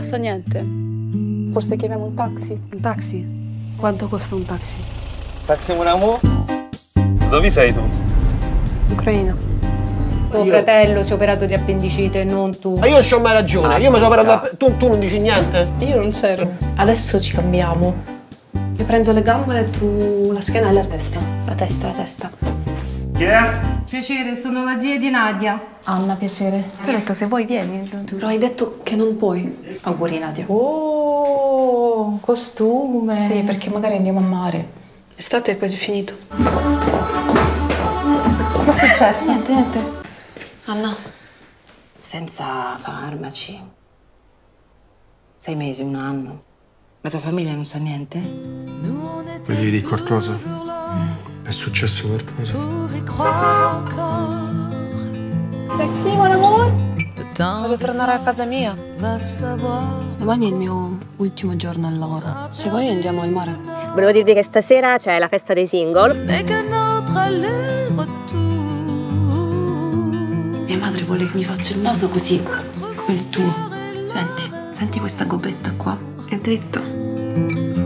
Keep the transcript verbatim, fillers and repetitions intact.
passa niente. Forse chiamiamo un taxi? Un taxi? Quanto costa un taxi? Taxi mon amour? Dove sei tu? Ucraina. Tuo fratello si è operato di appendicite, non tu. Ma io non ho mai ragione, Ah, io mi sono operato scusa. da... Tu, tu non dici niente? Io non c'ero. Adesso ci cambiamo. Io prendo le gambe e tu la schiena e la testa. La testa, la testa. Chi è? Piacere, sono la zia di Nadia. Anna, piacere. Ti ho detto se vuoi vieni. Però hai detto che non puoi. Auguri Nadia. Oh, costume. Sì, perché magari andiamo a mare. L'estate è quasi finito. Cosa è successo? Niente, niente. Anna, Senza farmaci. Sei mesi, un anno. La tua famiglia non sa niente? Mi devi dire qualcosa? È successo qualcosa? Taxi, mon amour? voglio tornare a casa mia. Domani è il mio ultimo giorno al lavoro. Se vuoi andiamo al mare. Volevo dirvi che stasera c'è la festa dei single. Mia madre vuole che mi faccia il naso così, come il tuo. Senti, senti questa gobbetta qua. È dritto.